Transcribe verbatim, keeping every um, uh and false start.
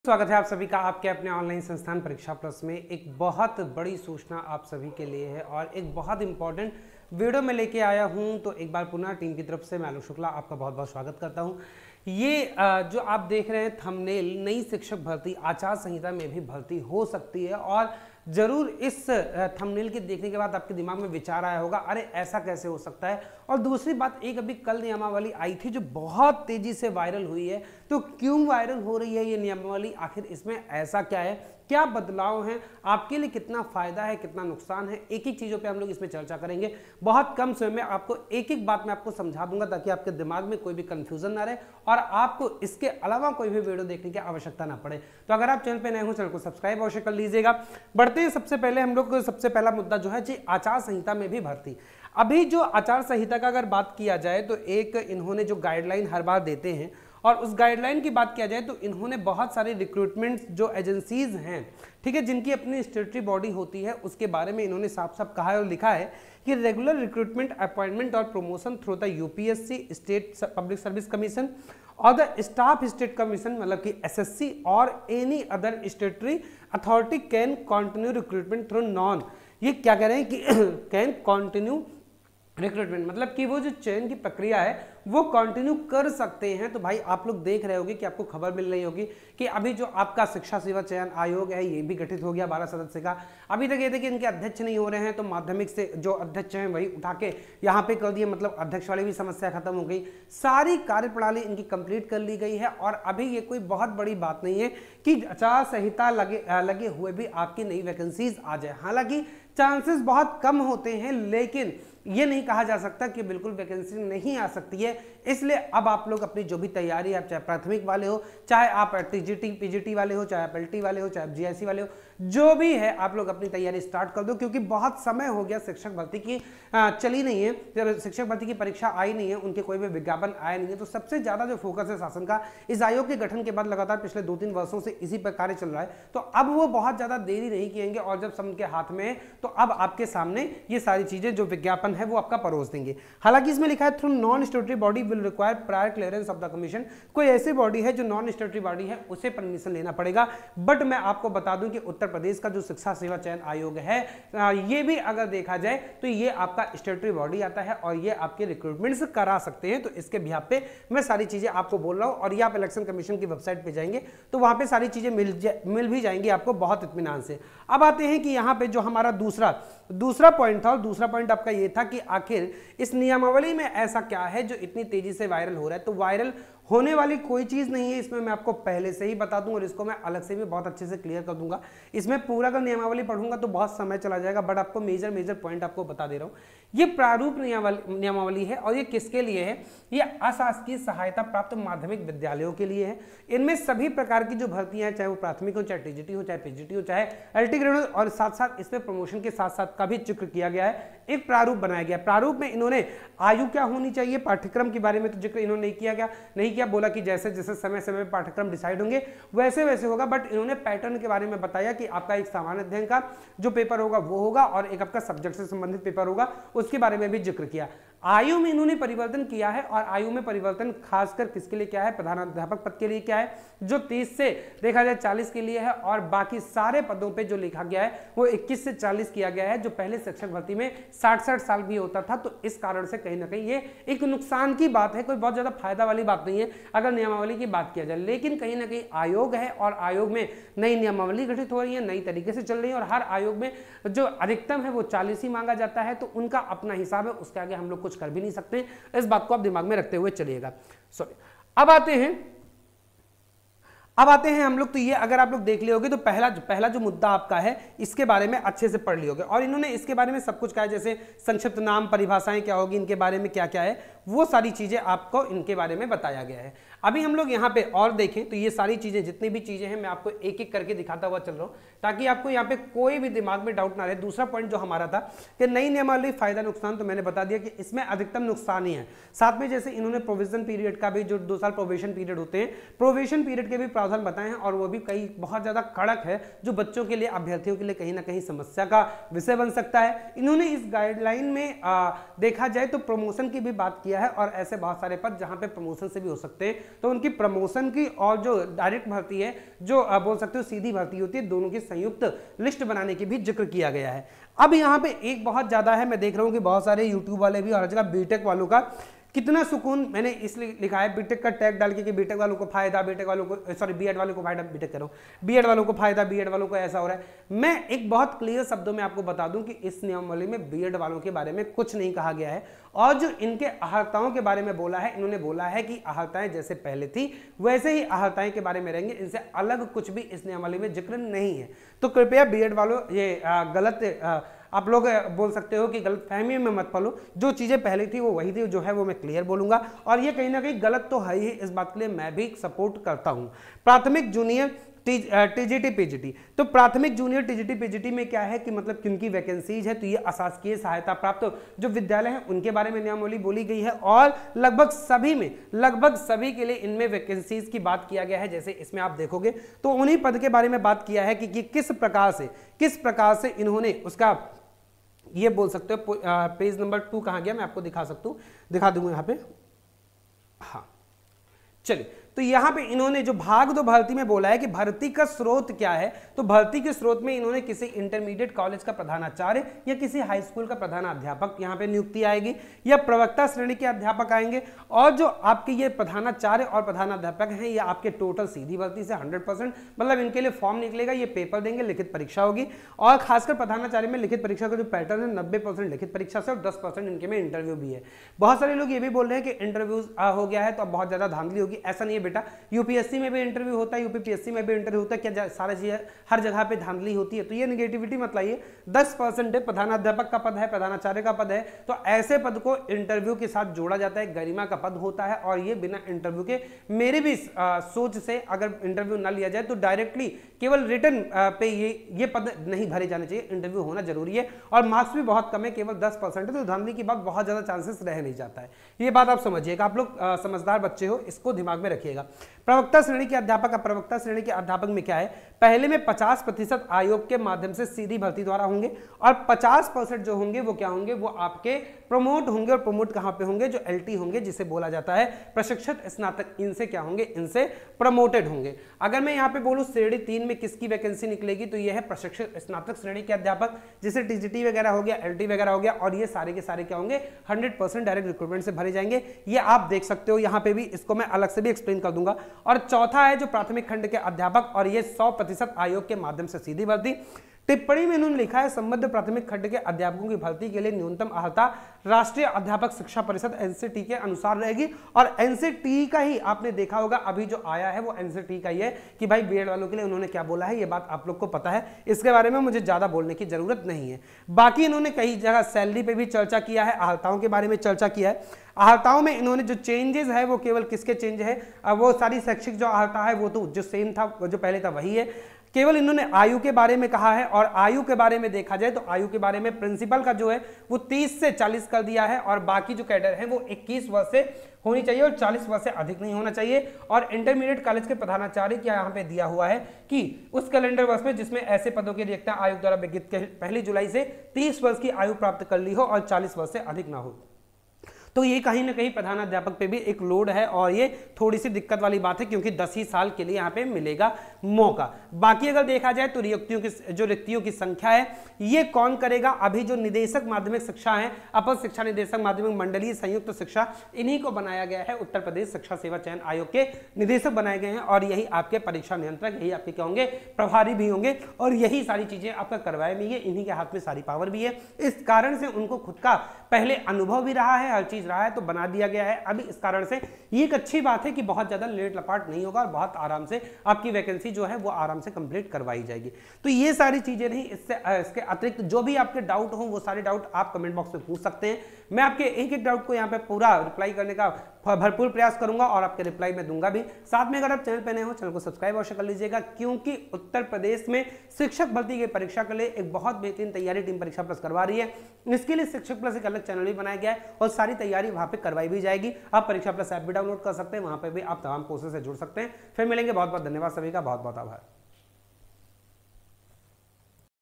स्वागत है आप सभी का आपके अपने ऑनलाइन संस्थान परीक्षा प्लस में। एक बहुत बड़ी सूचना आप सभी के लिए है और एक बहुत इंपॉर्टेंट वीडियो में लेके आया हूं। तो एक बार पुनः टीम की तरफ से मैं आलोक शुक्ला आपका बहुत बहुत स्वागत करता हूं। ये जो आप देख रहे हैं थंबनेल, नई शिक्षक भर्ती आचार संहिता में भी भर्ती हो सकती है और जरूर इस थंबनेल के देखने के बाद आपके दिमाग में विचार आया होगा, अरे ऐसा कैसे हो सकता है। और दूसरी बात, एक अभी कल नियमावली आई थी जो बहुत तेजी से वायरल हुई है। तो क्यों वायरल हो रही है ये नियमावली, आखिर इसमें ऐसा क्या है, क्या बदलाव हैं, आपके लिए कितना फायदा है, कितना नुकसान है, एक एक चीजों पे हम लोग इसमें चर्चा करेंगे। बहुत कम समय में आपको एक एक बात मैं आपको समझा दूंगा ताकि आपके दिमाग में कोई भी कंफ्यूजन ना रहे और आपको इसके अलावा कोई भी वीडियो देखने की आवश्यकता ना पड़े। तो अगर आप चैनल पे नए हो, चैनल को सब्सक्राइब अवश्य कर लीजिएगा। बढ़ते हैं सबसे पहले हम लोग सबसे पहला मुद्दा जो है जी आचार संहिता में भी भर्ती। अभी जो आचार संहिता का अगर बात किया जाए तो एक इन्होंने जो गाइडलाइन हर बार देते हैं और उस गाइडलाइन की बात किया जाए तो इन्होंने बहुत सारे रिक्रूटमेंट जो एजेंसीज हैं, ठीक है, जिनकी अपनी स्टेटरी बॉडी होती है, उसके बारे में इन्होंने साफ साफ कहा है और लिखा है कि रेगुलर रिक्रूटमेंट, अपॉइंटमेंट और promotion through the UPSC, state public service commission और द स्टाफ स्टेट कमीशन, मतलब कि एसएससी और any other statutory authority can continue recruitment through non, ये क्या कह रहे हैं कि कैन कंटिन्यू रिक्रूटमेंट, मतलब कि वो जो चयन की प्रक्रिया है वो कंटिन्यू कर सकते हैं। तो भाई आप लोग देख रहे होगे कि आपको खबर मिल रही होगी कि अभी जो आपका शिक्षा सेवा चयन आयोग है ये भी गठित हो गया बारह सदस्य का। अभी तक ये थे कि इनके अध्यक्ष नहीं हो रहे हैं, तो माध्यमिक से जो अध्यक्ष हैं वही उठा के यहाँ पे कर दिए, मतलब अध्यक्ष वाली भी समस्या खत्म हो गई। सारी कार्यप्रणाली इनकी कंप्लीट कर ली गई है और अभी ये कोई बहुत बड़ी बात नहीं है कि आचार संहिता लगे लगे हुए भी आपकी नई वैकेंसीज आ जाए। हालांकि चांसेस बहुत कम होते हैं, लेकिन ये नहीं कहा जा सकता कि बिल्कुल वैकेंसी नहीं आ सकती है। इसलिए अब आप लोग अपनी जो भी तैयारी है, चाहे प्राथमिक वाले हो, चाहे आप टीजीटी पीजीटी वाले हो, चाहे आप एलटी वाले हो, चाहे आप जीआईसी वाले हो, जो भी है आप लोग अपनी तैयारी स्टार्ट कर दो, क्योंकि बहुत समय हो गया शिक्षक भर्ती की चली नहीं है, जब शिक्षक भर्ती की परीक्षा आई नहीं है, उनके कोई भी विज्ञापन आया नहीं है। तो सबसे ज्यादा जो फोकस है शासन का इस आयोग के गठन के बाद लगातार पिछले दो तीन वर्षों से इसी पर कार्य चल रहा है। तो अब वो बहुत ज्यादा देरी नहीं किएंगे और जब सब उनके हाथ में है तो अब आपके सामने ये सारी चीजें जो विज्ञापन है वो आपका परोस देंगे। हालांकि इसमें लिखा है through non statutory body will require prior clearance of the commission. कोई ऐसी बॉडी है जो नॉन स्टेटरी बॉडी है उसे परमिशन लेना पड़ेगा। बट मैं आपको बता दूं कि उत्तर प्रदेश का जो शिक्षा सेवा चयन आयोग है ये भी अगर देखा जाए तो ये आपका स्टेटरी बॉडी आता है और ये आपके रिक्रूटमेंट्स करा सकते हैं। तो इसके बिहाफ पे मैं सारी चीजें आपको बोल रहा हूं और ये आप इलेक्शन कमीशन की वेबसाइट पे जाएंगे तो वहां पे सारी चीजें मिल मिल भी जाएंगी आपको बहुत इत्मीनान से। अब आते हैं कि यहाँ पे जो हमारा दूसरा दूसरा पॉइंट था और दूसरा पॉइंट आपका ये था कि आखिर इस नियमावली में ऐसा क्या है जो इतनी तेजी से वायरल हो रहा है। तो वायरल होने वाली कोई चीज नहीं है, इसमें मैं आपको पहले से ही बता दूं और इसको मैं अलग से भी बहुत अच्छे से क्लियर कर दूंगा। इसमें पूरा अगर नियमावली पढ़ूंगा तो बहुत समय चला जाएगा, बट आपको मेजर मेजर पॉइंट आपको बता दे रहा हूं। ये प्रारूप नियमावली है और ये किसके लिए है, ये अशासकीय सहायता प्राप्त माध्यमिक विद्यालयों के लिए है। इनमें सभी प्रकार की जो भर्तियां हैं, चाहे वो प्राथमिक हो, चाहे टीजीटी हो, चाहे पीजीटी हो, चाहे एलटी ग्रेड हो, और साथ साथ इसमें प्रमोशन के साथ साथ का भी जिक्र किया गया है। एक प्रारूप बनाया गया। प्रारूप में इन्होंने आयु क्या होनी चाहिए, पाठ्यक्रम के बारे में तो जिक्र इन्होंने नहीं किया गया नहीं किया बोला कि जैसे जैसे समय समय पाठ्यक्रम डिसाइड होंगे वैसे वैसे होगा, बट इन्होंने पैटर्न के बारे में बताया कि आपका एक सामान्य अध्ययन का जो पेपर होगा वो होगा और एक आपका सब्जेक्ट से संबंधित पेपर होगा, उसके बारे में भी जिक्र किया। आयु में इन्होंने परिवर्तन किया है और आयु में परिवर्तन खासकर किसके लिए क्या है, प्रधानाध्यापक पद के लिए क्या है जो तीस से देखा जाए चालीस के लिए है और बाकी सारे पदों पे जो लिखा गया है वो इक्कीस से चालीस किया गया है, जो पहले शिक्षक भर्ती में साठ साठ साल भी होता था। तो इस कारण से कहीं ना कहीं ये एक नुकसान की बात है, कोई बहुत ज्यादा फायदा वाली बात नहीं है अगर नियमावली की बात किया जाए। लेकिन कहीं ना कहीं आयोग है और आयोग में नई नियमावली गठित हो रही है, नई तरीके से चल रही है और हर आयोग में जो अधिकतम है वो चालीस ही मांगा जाता है, तो उनका अपना हिसाब है, उसके आगे हम लोग कुछ कर भी नहीं सकते। इस बात को आप दिमाग में रखते हुए चलिएगा। सॉरी, अब आते हैं अब आते हैं हम लोग। तो ये अगर आप लोग देख लिए होगे तो पहला पहला जो मुद्दा आपका है इसके बारे में अच्छे से पढ़ लिए होगे और इन्होंने इसके बारे में सब कुछ कहा है, जैसे संक्षिप्त नाम, परिभाषाएं क्या होगी, इनके बारे में क्या क्या है, वो सारी चीजें आपको इनके बारे में बताया गया है। अभी हम लोग यहाँ पे और देखें तो ये सारी चीजें जितनी भी चीजें हैं मैं आपको एक एक करके दिखाता हुआ चल रहा हूँ ताकि आपको यहाँ पे कोई भी दिमाग में डाउट ना रहे। दूसरा पॉइंट जो हमारा था कि नई नियमावली फायदा नुकसान, तो मैंने बता दिया कि इसमें अधिकतम नुकसान ही है। साथ में जैसे इन्होंने प्रोविजन पीरियड का भी, जो दो साल प्रोवेशन पीरियड होते हैं, प्रोवेशन पीरियड के भी प्रावधान बताए हैं और वो भी कई बहुत ज्यादा कड़क है, जो बच्चों के लिए, अभ्यर्थियों के लिए कहीं ना कहीं समस्या का विषय बन सकता है। इन्होंने इस गाइडलाइन में आ, देखा जाए तो प्रमोशन की भी बात किया किया है और ऐसे बहुत सारे पद जहां पे प्रमोशन से भी हो सकते हैं, तो उनकी प्रमोशन की और जो डायरेक्ट भर्ती है, जो बोल सकते हो सीधी भर्ती होती है, दोनों की संयुक्त लिस्ट बनाने की भी जिक्र किया गया है। अब यहाँ पे एक बहुत ज्यादा है, मैं देख रहा हूँ कि बहुत सारे यूट्यूब वाले भी और जगह बीटेक वालों का कितना सुकून, मैंने इसलिए लिखा है बीटेक का टैग डाल के कि बीटेक वालों को फायदा, बीटेक वालों को सॉरी बीएड वालों को फायदा, बीटेक करो बीएड वालों को फायदा, बीएड वालों को ऐसा हो रहा है। मैं एक बहुत क्लियर शब्दों में आपको बता दूं कि इस नियमावली में बीएड वालों के बारे में कुछ नहीं कहा गया है और जो इनके अहर्ताओं के बारे में बोला है, इन्होंने बोला है कि अहर्ताएं जैसे पहले थी वैसे ही अहर्ताएं के बारे में रहेंगे, इनसे अलग कुछ भी इस नियमावली में जिक्र नहीं है। तो कृपया बीएड वालों ये गलत आ, आप लोग बोल सकते हो कि गलत फहमी में मत फलो, जो चीजें पहले थी वो वही थी, जो है वो मैं क्लियर बोलूंगा और ये कहीं ना कहीं गलत तो है ही, इस बात के लिए मैं भी सपोर्ट करता हूं। प्राथमिक जूनियर टीजीटी पीजीटी, तो प्राथमिक जूनियर टीजीटी पीजीटी में क्या है कि मतलब किनकी वैकेंसीज है, तो ये अशासकीय सहायता प्राप्त जो विद्यालय है उनके बारे में नियमावली बोली गई है और लगभग सभी में लगभग सभी के लिए इनमें वैकेंसीज की बात किया गया है। जैसे इसमें आप देखोगे तो उन्हीं पद के बारे में बात किया है कि, कि किस प्रकार से किस प्रकार से इन्होंने उसका ये बोल सकते हो। पेज नंबर टू कहां गया, मैं आपको दिखा सकता हूं, दिखा दूंगा यहां पे। हाँ चलिए, तो यहां पे इन्होंने जो भाग दो भर्ती में बोला है कि भर्ती का स्रोत क्या है, तो भर्ती के स्रोत में इन्होंने किसी इंटरमीडिएट कॉलेज का प्रधानाचार्य या किसी हाई स्कूल का प्रधानाध्यापक यहां पे नियुक्ति आएगी या प्रवक्ता श्रेणी के अध्यापक आएंगे और जो आपके ये प्रधानाचार्य और प्रधानाध्यापक हैं ये आपके टोटल सीधी भर्ती से हंड्रेड परसेंट मतलब इनके लिए फॉर्म निकलेगा, ये पेपर देंगे, लिखित परीक्षा होगी और खासकर प्रधानाचार्य में लिखित परीक्षा का जो पैटर्न है नब्बे परसेंट लिखित परीक्षा से और दस परसेंट इनके में इंटरव्यू भी है। बहुत सारे लोग ये भी बोल रहे हैं कि इंटरव्यूज हो गया है तो अब बहुत ज्यादा धांधली होगी, ऐसा नहीं है बेटा। यूपीएससी में भी इंटरव्यू होता है, यूपीपीएससी में भी इंटरव्यू होता है, क्या सारा चीज हर जगह पे धांधली होती है, तो ये नेगेटिविटी मत लाइए। दस परसेंट प्रधानाध्यापक का पद है, प्रधानाचार्य का पद है, तो ऐसे पद को इंटरव्यू के साथ जोड़ा जाता है, गरिमा का पद होता है और ये बिना इंटरव्यू के मेरे भी आ, सोच से अगर इंटरव्यू ना लिया जाए तो डायरेक्टली केवल रिटर्न पे ये ये पद नहीं भरे जाने चाहिए, इंटरव्यू होना जरूरी है और मार्क्स भी बहुत कम है, केवल दस परसेंट है, तो धांधली की बात बहुत ज्यादा चांसेस रह नहीं जाता है। ये बात आप समझिएगा, आप लोग समझदार बच्चे हो, इसको दिमाग में रखिएगा। प्रवक्ता श्रेणी के अध्यापक, प्रवक्ता श्रेणी के अध्यापक में क्या है, पहले में पचास प्रतिशत आयोग के माध्यम से सीधी भर्ती द्वारा होंगे और पचास परसेंट जो होंगे वो क्या होंगे, वो आपके प्रमोट होंगे और प्रमोट कहां पे होंगे, जो एलटी होंगे जिसे बोला जाता है प्रशिक्षित स्नातक, इनसे क्या होंगे, इनसे प्रमोटेड होंगे। अगर मैं यहां पे बोलूं श्रेणी तीन में किसकी वैकेंसी निकलेगी, तो यह है प्रशिक्षित स्नातक श्रेणी के अध्यापक, जिसे टीजीटी वगैरह हो गया, एलटी वगैरह हो गया और ये सारे के सारे क्या होंगे, हंड्रेड परसेंट डायरेक्ट रिक्रूटमेंट से भरे जाएंगे। ये आप देख सकते हो, यहां पे भी इसको मैं अलग से भी एक्सप्लेन कर दूंगा। और चौथा है जो प्राथमिक खंड के अध्यापक और ये सौ प्रतिशत आयोग के माध्यम से सीधी भर्ती। टिप्पणी में उन्होंने लिखा है संबद्ध प्राथमिक खंड के अध्यापकों की भर्ती के लिए न्यूनतम अर्हता राष्ट्रीय अध्यापक शिक्षा परिषद एनसीटी के अनुसार रहेगी और एनसीटी का ही आपने देखा होगा, अभी जो आया है वो एनसीटी का ही है कि भाई बीएड वालों के लिए उन्होंने क्या बोला है, ये बात आप लोग को पता है, इसके बारे में मुझे ज्यादा बोलने की जरूरत नहीं है। बाकी इन्होंने कई जगह सैलरी पे भी चर्चा किया है, अर्हताओं के बारे में चर्चा किया है। अर्हताओं में इन्होंने जो चेंजेस है वो केवल किसके चेंज है, वो सारी शैक्षिक जो अर्हता है वो तो जो सेम था, जो पहले था वही है, केवल इन्होंने आयु के बारे में कहा है और आयु के बारे में देखा जाए तो आयु के बारे में प्रिंसिपल का जो है वो तीस से चालीस कर दिया है और बाकी जो कैडर है वो इक्कीस वर्ष से होनी चाहिए और चालीस वर्ष से अधिक नहीं होना चाहिए। और इंटरमीडिएट कॉलेज के प्रधानाचार्य क्या यहाँ पे दिया हुआ है कि उस कैलेंडर वर्ष में जिसमें ऐसे पदों की रिक्तियां आयोग द्वारा विज्ञप्त पहली जुलाई से तीस वर्ष की आयु प्राप्त कर ली हो और चालीस वर्ष से अधिक ना हो, तो ये कहीं ना कहीं प्रधानाध्यापक पे भी एक लोड है और ये थोड़ी सी दिक्कत वाली बात है क्योंकि दस ही साल के लिए यहाँ पे मिलेगा मौका। बाकी अगर देखा जाए तो रिक्तियों की जो रिक्तियों की संख्या है ये कौन करेगा, अभी जो निदेशक माध्यमिक शिक्षा है, अपर शिक्षा निदेशक माध्यमिक मंडलीय संयुक्त शिक्षा, इन्हीं को बनाया गया है, उत्तर प्रदेश शिक्षा सेवा चयन आयोग के निदेशक बनाए गए हैं और यही आपके परीक्षा नियंत्रक, यही आपके क्या होंगे, प्रभारी भी होंगे और यही सारी चीजें आपका करवाए भी है, इन्हीं के हाथ में सारी पावर भी है। इस कारण से उनको खुद का पहले अनुभव भी रहा है, हर चीज रहा है, तो बना दिया गया है। अभी इस कारण से ये एक अच्छी बात है कि बहुत ज्यादा लेट लपाट नहीं होगा और बहुत आराम से आपकी वैकेंसी जो है वो आराम से कंप्लीट करवाई जाएगी। तो ये सारी चीजें नहीं, इससे इसके अतिरिक्त जो भी आपके डाउट हो वो सारे डाउट आप कमेंट बॉक्स में पूछ सकते हैं। मैं आपके एक एक डाउट को यहाँ पे पूरा रिप्लाई करने का भरपूर प्रयास करूंगा और आपके रिप्लाई में दूंगा भी। साथ में अगर आप चैनल पे नए हो चैनल को सब्सक्राइब अवश्य कर लीजिएगा क्योंकि उत्तर प्रदेश में शिक्षक भर्ती की परीक्षा के लिए एक बहुत बेहतरीन तैयारी टीम परीक्षा प्लस करवा रही है। इसके लिए शिक्षक प्लस एक अलग चैनल भी बनाया गया है और सारी तैयारी वहां पे करवाई भी जाएगी। आप परीक्षा प्लस ऐप भी डाउनलोड कर सकते हैं, वहां पे भी आप तमाम कोर्सेज से जुड़ सकते हैं। फिर मिलेंगे, बहुत बहुत धन्यवाद सभी का, बहुत बहुत आभार।